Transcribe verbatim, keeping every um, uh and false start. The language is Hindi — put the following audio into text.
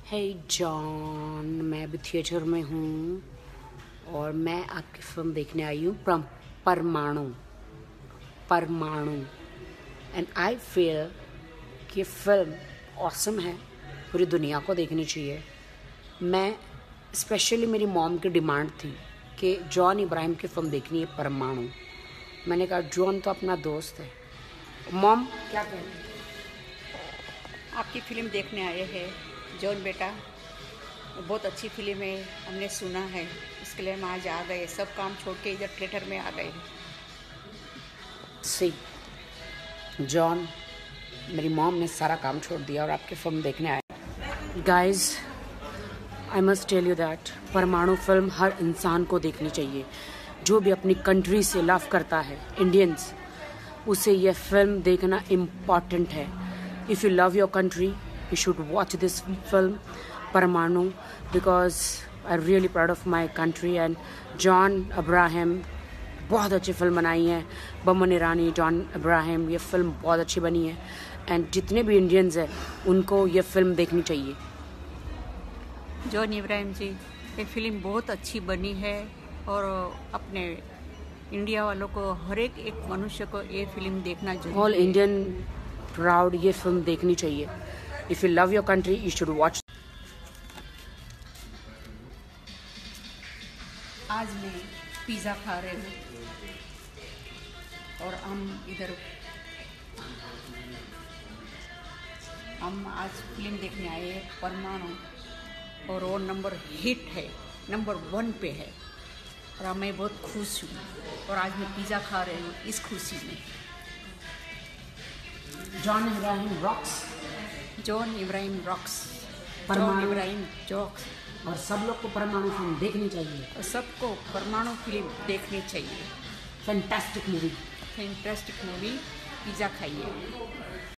हे जॉन, मैं अभी थिएटर में हूँ और मैं आपकी फिल्म देखने आई हूँ परमाणु परमाणु एंड आई फील कि ये फिल्म ऑसम है, पूरी दुनिया को देखनी चाहिए। मैं स्पेशली मेरी मॉम की डिमांड थी कि जॉन इब्राहिम की फिल्म देखनी है परमाणु। मैंने कहा जॉन तो अपना दोस्त है। मॉम क्या कह रही है? आपकी फिल्म देखने आए हैं जॉन बेटा, बहुत अच्छी फिल्म है, हमने सुना है, इसके लिए हम आज आ गए, सब काम छोड़ के इधर थिएटर में आ गए। सी जॉन, मेरी मॉम ने सारा काम छोड़ दिया और आपकी फिल्म देखने आए। Guys, I must tell you that Parmanu film हर इंसान को देखनी चाहिए जो भी अपनी कंट्री से लव करता है, इंडियंस, उसे ये फिल्म देखना इम्पॉर्टेंट है। If you love your country you should watch this film Parmanu because I really proud of my country. And John Abraham बहुत अच्छी फिल्म बनाई है, बमन ईरानी, जॉन इब्राहिम, ये फिल्म बहुत अच्छी बनी है एंड जितने भी इंडियंस हैं उनको ये फिल्म देखनी चाहिए। जॉन इब्राहिम जी, ये फिल्म बहुत अच्छी बनी है और अपने इंडिया वालों को, हर एक एक मनुष्य को ये फिल्म देखना जरूरी है। ऑल इंडियन प्राउड ये फिल्म देखनी चाहिए। If you love your country you should watch. आज मैं पिज़्ज़ा खा रहे हूँ और हम इधर हम आज फिल्म देखने आए हैं परमाणु और वो नंबर हिट है, नंबर वन पे है और मैं बहुत खुश हूँ और आज मैं पिज़्ज़ा खा रही हूँ इस खुशी में। John Abraham rocks, John Abraham rocks, Parmanu John Abraham jocks. और सब लोग को परमाणु फिल्म देखनी चाहिए और सबको परमाणु फिल्म देखनी चाहिए। Fantastic movie. Fantastic movie, pizza खाइए।